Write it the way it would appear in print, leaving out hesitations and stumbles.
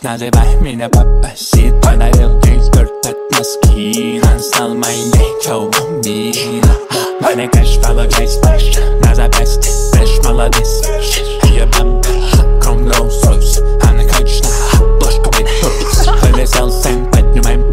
Называй меня папасит, подарил жизнь только носки. Настал моей чаумина. Meine Cash verlagert Splash, na der Beste, Fisch, молодец, hier beim komm los, los, eine Kaltschnach, durch komm mit Pups, weil es alles sein, wenn du mein